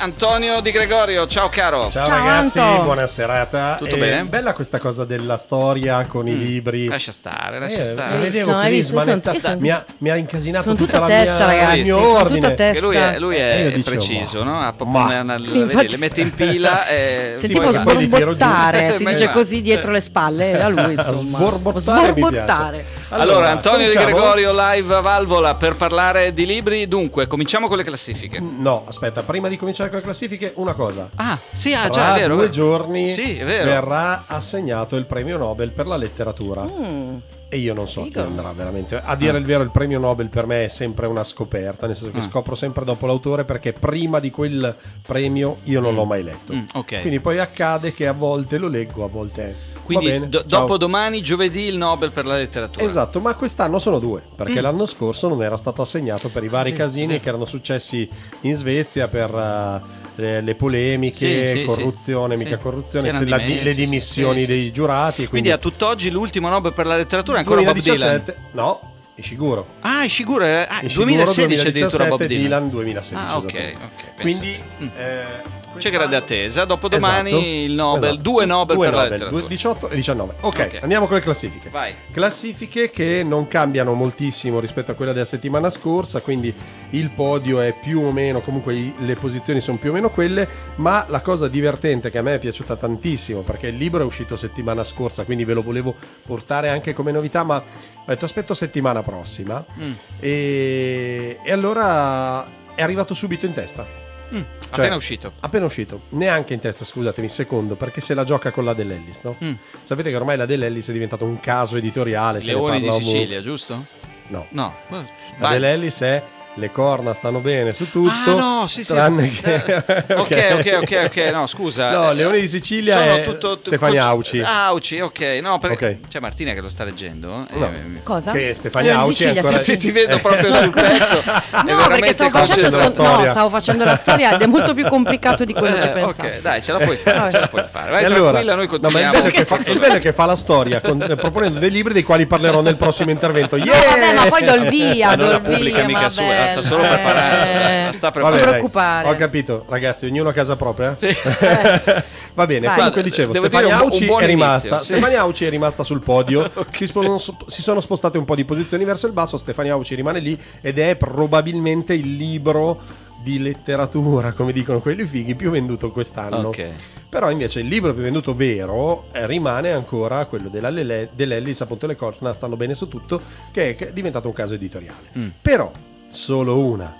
Antonio Di Gregorio, ciao caro. Ciao ragazzi, Anto. buona serata. Tutto bene? Bella questa cosa della storia con i libri. Lascia stare, lascia stare. Vedevo Hai che visto? mi ha incasinato sono tutta tutta la testa, mia, ragazzi, il mio sono tutta ordine. testa. Che lui è io dicevo, preciso, no? Ha proprio Sì, vedi, infatti- le mette in pila e Sentivo poi quelli tiro giù. sborbottare, si Ma dice infatti. così dietro le spalle da lui, insomma. Sborbottare mi Sborbottare. Allora, Antonio Di cominciamo? Gregorio live a Valvola per parlare di libri. Dunque, cominciamo con le classifiche. No, aspetta, prima di cominciare con le classifiche, una cosa. Ah, sì, Tra già, è vero. 2 giorni Sì, è vero. verrà assegnato il premio Nobel per la letteratura. E io non so chi Figo. andrà veramente. A dire il vero, il premio Nobel per me è sempre una scoperta, nel senso che scopro sempre dopo l'autore, perché prima di quel premio io non l'ho mai letto. Ok. Quindi poi accade che a volte lo leggo, a volte Quindi va bene. Ciao. dopo domani, giovedì, il Nobel per la letteratura. Esatto, ma quest'anno sono 2, perché l'anno scorso non era stato assegnato per i vari casini che erano successi in Svezia per le polemiche, Sì, sì, corruzione, sì. mica Sì. corruzione, C'erano le dimessi, dimissioni sì, dei sì. giurati. Quindi a tutt'oggi l'ultimo Nobel per la letteratura è ancora Bob Dylan. 2017, no, Ishiguro. Ah, Ishiguro, Ishiguro 2016 addirittura Bob 2017, Dylan. Dylan 2016. Ah, ok, esattamente. ok. Quindi C'è grande attesa. Dopodomani Esatto, il Nobel, esatto. 2 Nobel per la Nobel, letteratura. 18 e 19. Ok, Ok. andiamo con le classifiche. Vai. Classifiche che non cambiano moltissimo rispetto a quella della settimana scorsa, quindi il podio è più o meno, comunque le posizioni sono più o meno quelle, ma la cosa divertente che a me è piaciuta tantissimo, perché il libro è uscito settimana scorsa, quindi ve lo volevo portare anche come novità, ma ho detto aspetto settimana prossima e allora è arrivato subito in testa. Appena uscito. Appena uscito, neanche in testa, scusatemi, secondo, perché se la gioca con la dell'Ellis, no? Sapete che ormai la dell'Ellis è diventato un caso editoriale. se ne Leoni di parla ovunque. Sicilia, giusto? No, No. la Vai. dell'Ellis è le corna stanno bene su tutto, Ah, no, sì, sì. tranne che... Ok, no, scusa. No, Leoni di Sicilia Sono è tutto Stefania Auci. Auci, ok. No, perché Ok. c'è Martina che lo sta leggendo. No. Cosa? Che Stefania Leoni di Auci è Sicilia, ancora... Se ti vedo proprio sul pezzo. è No, perché veramente stavo facendo la storia. stavo facendo la storia ed è molto più complicato di quello che pensavo. Ok, dai, ce la puoi fare, ce la puoi fare. Vai E allora, tranquilla, noi no, ma continuiamo. il bello è che fa la storia proponendo dei libri dei quali parlerò nel prossimo intervento. No, vabbè, ma poi do il via, Ma non do la il pubblica via, mica su, vabbè. la sta solo preparando. La sta Vabbè, preparando. Non dai, preoccupare. ho capito, ragazzi, ognuno a casa propria. Va bene, Vai. comunque dicevo, Devo Stefania dire un Auci buon è rimasta. inizio, sì. Stefania Auci è rimasta sul podio. Si sono spostate un po' di posizioni verso il basso. Stefania Auci rimane lì ed è probabilmente il libro di letteratura, come dicono quelli fighi, più venduto quest'anno. Ok. Però invece il libro più venduto vero rimane ancora quello dell'Ellis, appunto le corna stanno bene su tutto, che è diventato un caso editoriale. Però solo una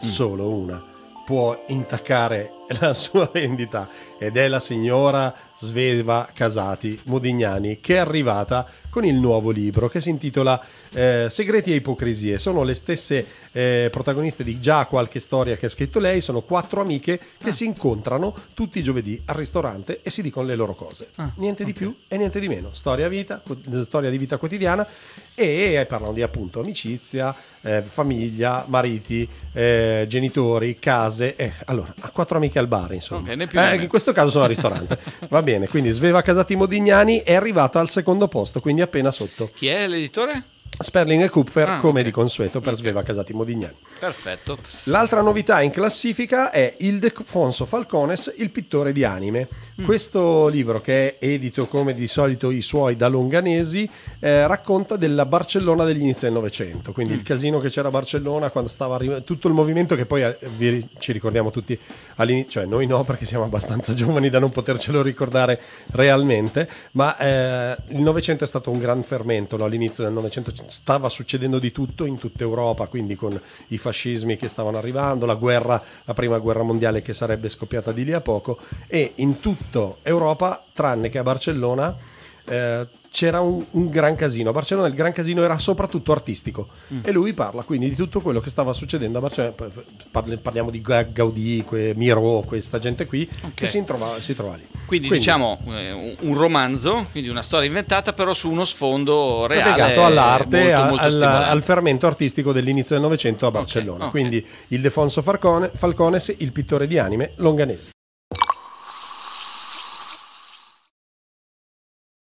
può intaccare la sua vendita, ed è la signora Sveva Casati Modignani, che è arrivata con il nuovo libro che si intitola Segreti e ipocrisie. Sono le stesse protagoniste di già qualche storia che ha scritto lei. Sono 4 amiche che si incontrano tutti i giovedì al ristorante e si dicono le loro cose, niente di più e niente di meno. Storia di vita quotidiana, e parlano di appunto amicizia, famiglia, mariti, genitori, case. Allora, ha 4 amiche al bar, insomma. Ok, né più né meno. In questo caso sono al ristorante. Va bene, quindi Sveva Casati Modignani è arrivata al secondo posto, quindi appena sotto Chi è l'editore? Sperling e Kupfer, come ok. di consueto per Sveva Casati Modignani. Perfetto. L'altra novità in classifica è Ildefonso Falcones, il pittore di anime. Questo libro, che è edito come di solito i suoi da Longanesi, racconta della Barcellona degli inizi del Novecento, quindi il casino che c'era a Barcellona quando stava arrivando, tutto il movimento che poi ci ricordiamo tutti all'inizio, cioè noi no, perché siamo abbastanza giovani da non potercelo ricordare realmente, ma il Novecento è stato un gran fermento, no? All'inizio del Novecento stava succedendo di tutto in tutta Europa, quindi con i fascismi che stavano arrivando, la prima guerra mondiale che sarebbe scoppiata di lì a poco, e in tutta Europa, tranne che a Barcellona, c'era un gran casino. A Barcellona il gran casino era soprattutto artistico, e lui parla quindi di tutto quello che stava succedendo a Barcellona. Parliamo di Gaudì, Miro, questa gente qui che si trova lì. Quindi diciamo un romanzo, quindi una storia inventata, però su uno sfondo reale, legato all'arte, molto stimolante. al fermento artistico dell'inizio del Novecento a Barcellona. ok. Quindi Ildefonso Falcones, il pittore di anime longanese.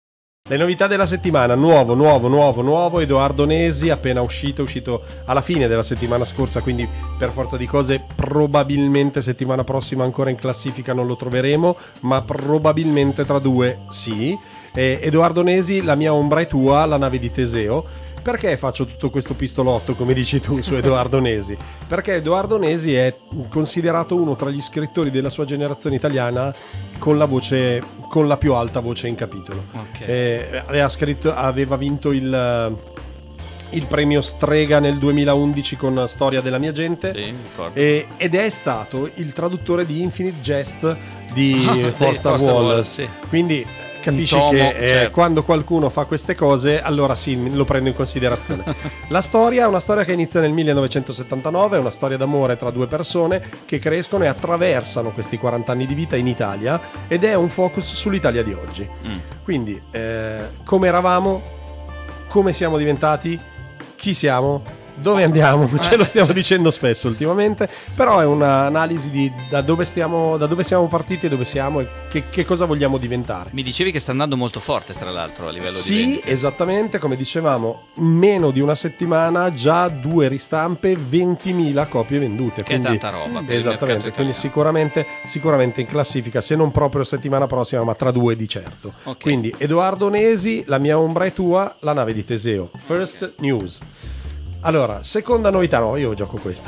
Le novità della settimana, nuovo, Edoardo Nesi, appena uscito alla fine della settimana scorsa, quindi per forza di cose probabilmente settimana prossima ancora in classifica non lo troveremo, ma probabilmente tra 2 sì. Edoardo Nesi, La mia ombra è tua, la nave di Teseo. Perché faccio tutto questo pistolotto, come dici tu, su Edoardo Nesi? Perché Edoardo Nesi è considerato uno tra gli scrittori della sua generazione italiana con la più alta voce in capitolo. Okay. Aveva vinto il premio Strega nel 2011 con Storia della mia gente, sì, ricordo. Ed è stato il traduttore di Infinite Jest di Forster Wallace. Sì. Quindi capisci che certo, quando qualcuno fa queste cose, allora sì, lo prendo in considerazione. La storia è una storia che inizia nel 1979, è una storia d'amore tra 2 persone che crescono e attraversano questi 40 anni di vita in Italia, ed è un focus sull'Italia di oggi. Quindi come eravamo, come siamo diventati, chi siamo, dove andiamo, ce lo stiamo dicendo spesso ultimamente, però è un'analisi di da dove siamo partiti e dove siamo e che cosa vogliamo diventare. Mi dicevi che sta andando molto forte, tra l'altro, a livello di Sì, vendite. esattamente, come dicevamo, meno di una settimana, già 2 ristampe, 20.000 copie vendute. Che è tanta roba per esattamente, il quindi sicuramente in classifica, se non proprio settimana prossima, ma tra 2 di certo. Okay. Quindi Edoardo Nesi, La mia ombra è tua, la nave di Teseo. First news. Allora, seconda novità, no, io gioco questa.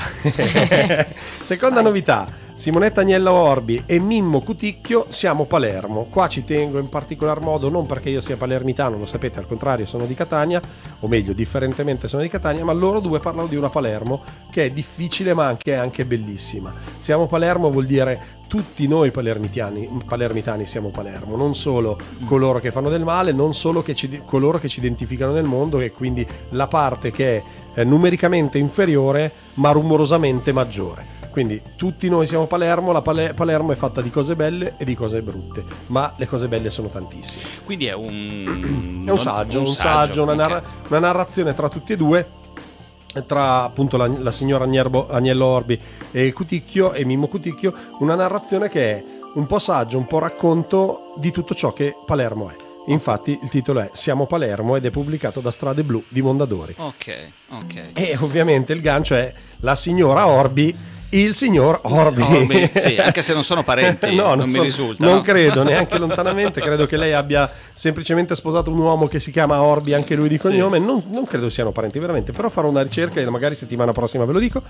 Seconda novità, Simonetta Agnello Orbi e Mimmo Cuticchio, Siamo Palermo. Qua ci tengo in particolar modo, non perché io sia palermitano, lo sapete, al contrario, sono di Catania, o meglio, differentemente sono di Catania, ma loro due parlano di una Palermo che è difficile ma anche bellissima. Siamo Palermo vuol dire tutti noi palermitani siamo Palermo, non solo coloro che fanno del male, non solo coloro che ci identificano nel mondo, e quindi la parte che è numericamente inferiore ma rumorosamente maggiore. Quindi tutti noi siamo Palermo, Palermo è fatta di cose belle e di cose brutte, ma le cose belle sono tantissime. Quindi è un saggio, una narrazione tra tutti e due, tra appunto la signora Agnello Orbi e Cuticchio e Mimmo Cuticchio, una narrazione che è un po' saggio, un po' racconto di tutto ciò che Palermo è. Infatti il titolo è Siamo Palermo ed è pubblicato da Strade Blu di Mondadori. Ok. E ovviamente il gancio è la signora Orbi, il signor Orbi. Sì, anche se non sono parenti, no, non mi risulta. Non credo, neanche lontanamente. Credo che lei abbia semplicemente sposato un uomo che si chiama Orbi, anche lui di cognome. Non credo siano parenti veramente, però farò una ricerca e magari settimana prossima ve lo dico.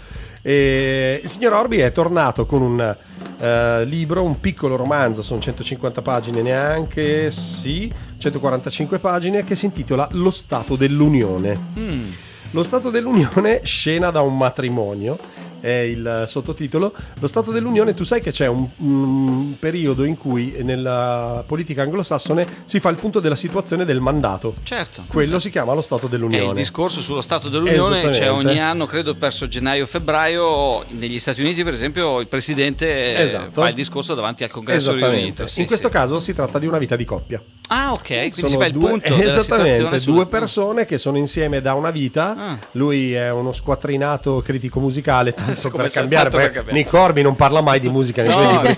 E il signor Orbi è tornato con un libro, un piccolo romanzo, sono 150 pagine neanche, sì, 145 pagine, che si intitola Lo Stato dell'Unione. Lo Stato dell'Unione, scena da un matrimonio, è il sottotitolo. Lo Stato dell'Unione, tu sai che c'è un periodo in cui nella politica anglosassone si fa il punto della situazione del mandato. Certo. Quello si chiama lo Stato dell'Unione. Il discorso sullo Stato dell'Unione c'è ogni anno, credo verso gennaio-febbraio. Negli Stati Uniti, per esempio, il presidente fa il discorso davanti al Congresso riunito. In questo caso si tratta di una vita di coppia. Ah, ok, quindi sono si fa il punto della situazione. Due persone che sono insieme da una vita. Lui è uno squattrinato critico musicale, tanto per cambiare, perché Nick Orbi non parla mai di musica nei suoi libri.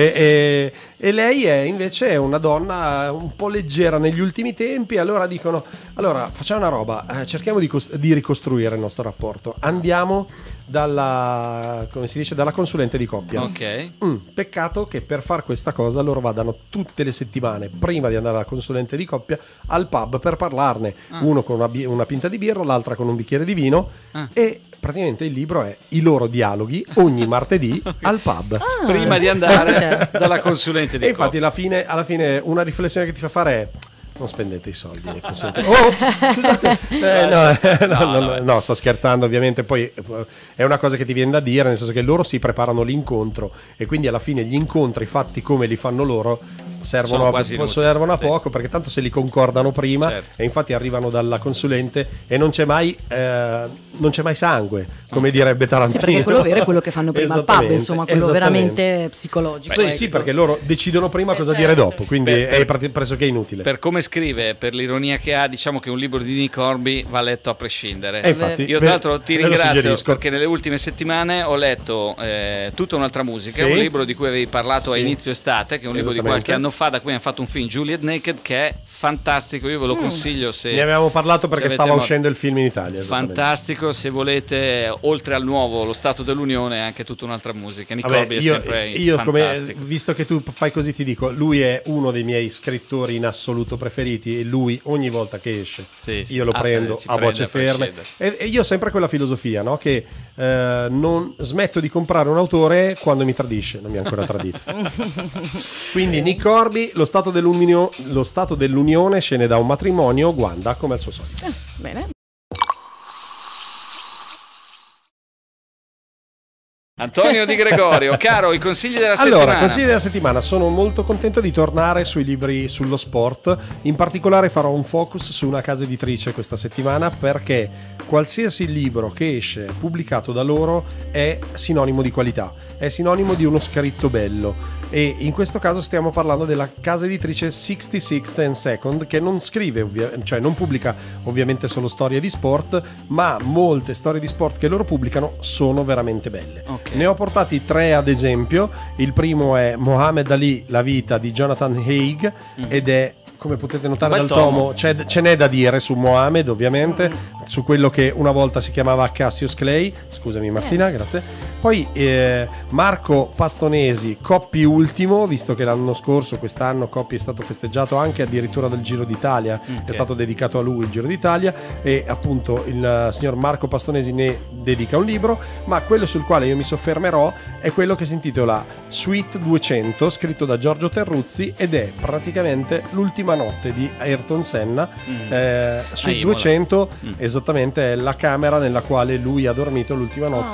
E lei è invece una donna un po' leggera negli ultimi tempi. Allora dicono: allora facciamo una roba, cerchiamo di ricostruire il nostro rapporto. Andiamo dalla consulente di coppia. Ok. Peccato che per far questa cosa loro vadano tutte le settimane, prima di andare alla consulente di coppia, al pub per parlarne. Uno con una pinta di birra, l'altra con un bicchiere di vino. E praticamente il libro è i loro dialoghi ogni martedì al pub, prima di andare dalla consulente di coppia. E infatti alla fine una riflessione che ti fa fare è: non spendete i soldi nei consulenti. No, sto scherzando, ovviamente. Poi è una cosa che ti viene da dire, nel senso che loro si preparano l'incontro e quindi alla fine gli incontri fatti come li fanno loro servono a poco, perché tanto se li concordano prima. Certo. E infatti arrivano dalla consulente e non c'è mai sangue, come direbbe Tarantino. Sì, perché quello vero è quello che fanno prima al pub, insomma, quello veramente psicologico. Sì, perché loro decidono prima cosa dire dopo, quindi è pressoché inutile. Per come scrive, per l'ironia che ha, diciamo che un libro di Nick Hornby va letto a prescindere. Infatti, io tra l'altro ti ringrazio perché nelle ultime settimane ho letto Tutta un'altra musica, un libro di cui avevi parlato a inizio estate, che è un libro di qualche anno fa, da cui hanno fatto un film, Juliet Naked, che è fantastico, io ve lo consiglio. Se ne avevamo parlato perché stava uscendo il film in Italia. Fantastico, se volete, oltre al nuovo, lo Stato dell'Unione, anche tutta un'altra musica. Nick Corby è sempre fantastico. Visto che tu fai così, ti dico, lui è uno dei miei scrittori in assoluto preferiti, e lui ogni volta che esce io lo prendo a voce ferme, e io ho sempre quella filosofia, no? Che non smetto di comprare un autore quando mi tradisce. Non mi ha ancora tradito. Quindi Nick Corby, lo Stato dell'Unione scende da un matrimonio, Wanda come al suo solito. Bene. Antonio Di Gregorio, caro, i consigli della settimana. Allora, consigli della settimana. Sono molto contento di tornare sui libri sullo sport. In particolare farò un focus su una casa editrice questa settimana, perché qualsiasi libro che esce pubblicato da loro è sinonimo di qualità, è sinonimo di uno scritto bello. E in questo caso stiamo parlando della casa editrice 66th and Second, che non scrive, cioè non pubblica ovviamente solo storie di sport, ma molte storie di sport che loro pubblicano sono veramente belle. Okay. Ne ho portati 3 ad esempio. Il primo è Muhammad Ali, la vita di Jonathan Haig, ed è, come potete notare dal tomo, ce n'è da dire su Mohamed, ovviamente, su quello che una volta si chiamava Cassius Clay. Scusami Martina, grazie. Poi Marco Pastonesi, Coppi ultimo, visto che l'anno scorso, quest'anno Coppi è stato festeggiato anche addirittura del Giro d'Italia, è stato dedicato a lui il Giro d'Italia, e appunto il signor Marco Pastonesi ne dedica un libro, ma quello sul quale io mi soffermerò è quello che si intitola Suite 200, scritto da Giorgio Terruzzi, ed è praticamente l'ultima notte di Ayrton Senna. Suite 200 esattamente è la camera nella quale lui ha dormito l'ultima notte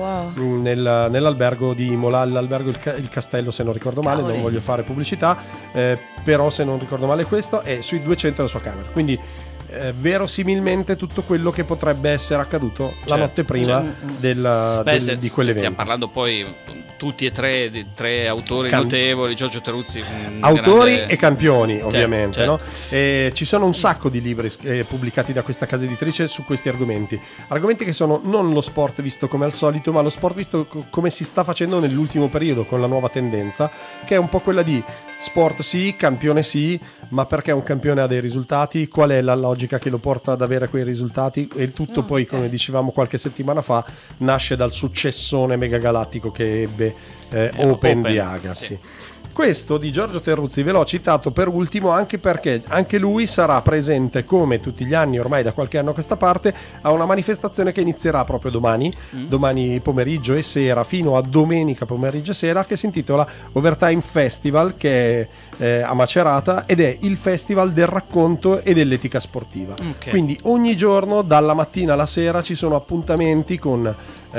nell'albergo di Imola, l'albergo il Castello, se non ricordo male. Non voglio fare pubblicità, però se non ricordo male questo è Suite 200 la sua camera, quindi verosimilmente tutto quello che potrebbe essere accaduto la notte prima di quell'evento. Stiamo parlando poi tutti e tre autori notevoli, Giorgio Terruzzi, autori grande... e campioni ovviamente, certo. No? Ci sono un sacco di libri pubblicati da questa casa editrice su questi argomenti che sono non lo sport visto come al solito, ma lo sport visto come si sta facendo nell'ultimo periodo, con la nuova tendenza, che è un po' quella di sport sì, campione sì, ma perché un campione ha dei risultati, qual è la logica che lo porta ad avere quei risultati, e tutto poi, come dicevamo qualche settimana fa, nasce dal successone megagalattico che ebbe Open di Agassi. Sì. Questo di Giorgio Terruzzi ve l'ho citato per ultimo anche perché anche lui sarà presente, come tutti gli anni ormai da qualche anno a questa parte, a una manifestazione che inizierà proprio domani pomeriggio e sera, fino a domenica pomeriggio e sera, che si intitola Overtime Festival, che è a Macerata, ed è il festival del racconto e dell'etica sportiva. Okay. Quindi ogni giorno dalla mattina alla sera ci sono appuntamenti con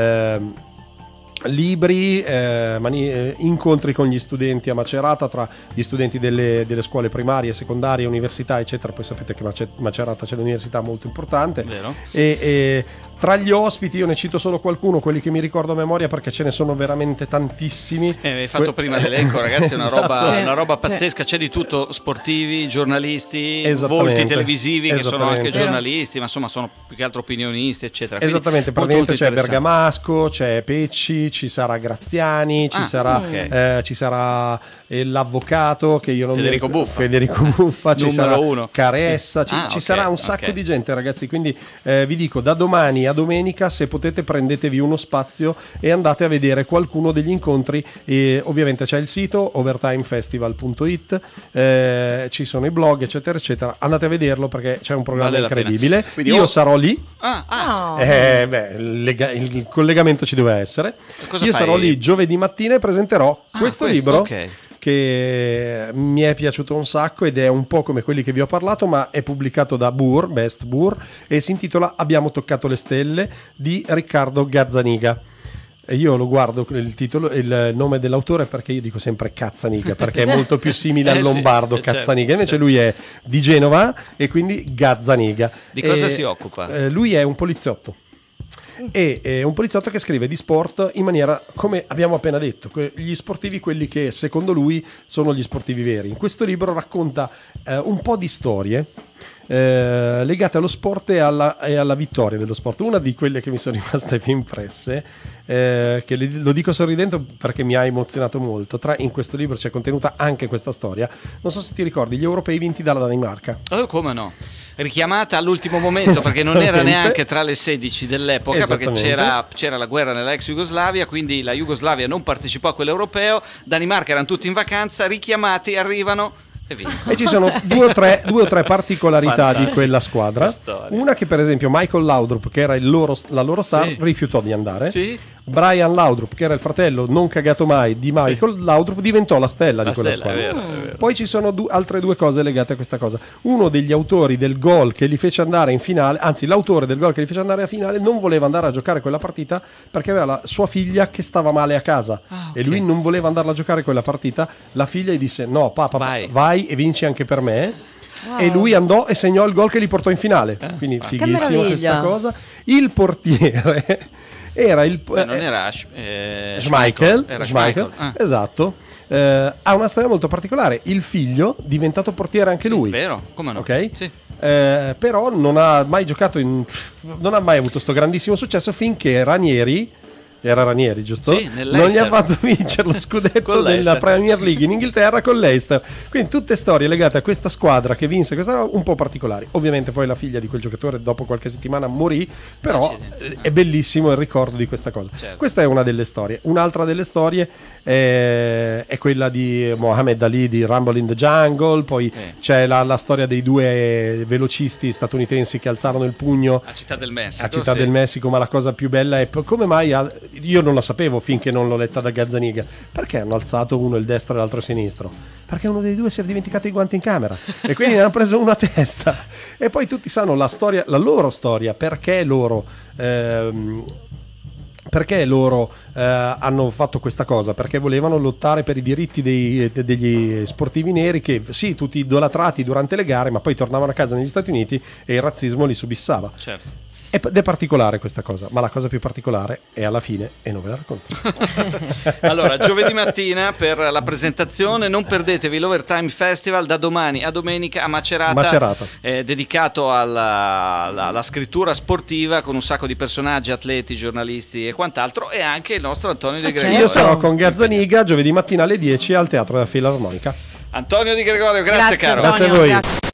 libri, incontri con gli studenti a Macerata, tra gli studenti delle scuole primarie, secondarie, università eccetera. Poi sapete che Macerata c'è l'università molto importante. Vero. E tra gli ospiti io ne cito solo qualcuno, quelli che mi ricordo a memoria, perché ce ne sono veramente tantissimi. Hai fatto prima l'elenco, ragazzi, è una roba pazzesca. C'è di tutto: sportivi, giornalisti, volti televisivi che sono anche giornalisti, ma insomma sono più che altro opinionisti, eccetera. Esattamente, praticamente c'è Bergamasco, c'è Pecci, ci sarà Graziani, ci sarà l'avvocato che io non Federico Buffa, ci sarà Caressa, ci sarà un sacco di gente, ragazzi. Quindi vi dico, da domani a domenica, se potete, prendetevi uno spazio e andate a vedere qualcuno degli incontri. E ovviamente c'è il sito overtimefestival.it, ci sono i blog eccetera eccetera, andate a vederlo perché c'è un programma incredibile. Io sarò lì. Il collegamento ci deve essere. Io sarò lì giovedì mattina e presenterò questo libro che mi è piaciuto un sacco ed è un po' come quelli che vi ho parlato, ma è pubblicato da Best Bour, e si intitola Abbiamo toccato le stelle, di Riccardo Gazzaniga. Io lo guardo il titolo, il nome dell'autore, perché io dico sempre Cazzaniga perché è molto più simile al lombardo, Cazzaniga, invece lui è di Genova e quindi Gazzaniga. Di cosa si occupa? Lui è un poliziotto. E un poliziotto che scrive di sport in maniera, come abbiamo appena detto, gli sportivi, quelli che secondo lui sono gli sportivi veri. In questo libro racconta un po' di storie legate allo sport e alla vittoria dello sport. Una di quelle che mi sono rimaste più impresse, che lo dico sorridendo perché mi ha emozionato molto, in questo libro c'è contenuta anche questa storia. Non so se ti ricordi, gli europei vinti dalla Danimarca. Oh, come no? Richiamata all'ultimo momento perché non era neanche tra le 16 dell'epoca, perché c'era la guerra nella ex Jugoslavia, quindi la Jugoslavia non partecipò a quell'europeo, Danimarca erano tutti in vacanza, richiamati, arrivano e ci sono due o tre particolarità di quella squadra. Una che per esempio Michael Laudrup, che era la loro star, rifiutò di andare. Brian Laudrup, che era il fratello non cagato mai di Michael Laudrup, diventò la stella di quella squadra. È vero. Poi ci sono altre due cose legate a questa cosa. Uno degli autori del gol che li fece andare in finale, anzi l'autore del gol che li fece andare a finale, non voleva andare a giocare quella partita perché aveva la sua figlia che stava male a casa, e lui non voleva andarla a giocare quella partita. La figlia gli disse: no papà, vai e vinci anche per me. E lui andò e segnò il gol che li portò in finale. Quindi fighissima questa cosa. Il portiere era non era Schmeichel. Esatto. Ha una storia molto particolare. Il figlio diventato portiere anche lui. Vero, come no? Ok. Però non ha mai giocato non ha mai avuto sto grandissimo successo finché Ranieri, giusto? Non gli ha fatto vincere lo scudetto della Premier League in Inghilterra con l'Leicester. Quindi tutte storie legate a questa squadra che vinse questa, un po' particolari. Ovviamente poi la figlia di quel giocatore dopo qualche settimana morì, però è bellissimo il ricordo di questa cosa. Questa è una delle storie. Un'altra delle storie è quella di Muhammad Ali di Rumble in the Jungle. Poi c'è la storia dei due velocisti statunitensi che alzarono il pugno a Città del Messico. A Città del Messico, ma la cosa più bella è come mai io non la sapevo finché non l'ho letta da Gazzaniga. Perché hanno alzato uno il destro e l'altro il sinistro? Perché uno dei due si era dimenticato i guanti in camera e quindi ne hanno preso una a testa. E poi tutti sanno la loro storia, perché loro hanno fatto questa cosa, perché volevano lottare per i diritti degli sportivi neri che sì, tutti idolatrati durante le gare, ma poi tornavano a casa negli Stati Uniti e il razzismo li subissava. Certo. Ed è particolare questa cosa, ma la cosa più particolare è alla fine e non ve la racconto. Allora, giovedì mattina per la presentazione, non perdetevi l'Overtime Festival da domani a domenica a Macerata. Dedicato alla scrittura sportiva con un sacco di personaggi, atleti, giornalisti e quant'altro, e anche il nostro Antonio Di Gregorio. Io sarò con Gazzaniga giovedì mattina alle 10 al Teatro della Filarmonica. Antonio Di Gregorio, grazie caro. Antonio, grazie a voi.